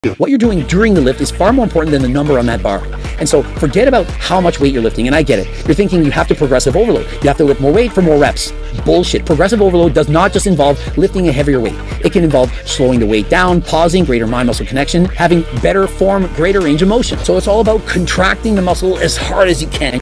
What you're doing during the lift is far more important than the number on that bar. And so forget about how much weight you're lifting, and I get it. You're thinking you have to progressive overload. You have to lift more weight for more reps. Bullshit. Progressive overload does not just involve lifting a heavier weight. It can involve slowing the weight down, pausing, greater mind-muscle connection, having better form, greater range of motion. So it's all about contracting the muscle as hard as you can.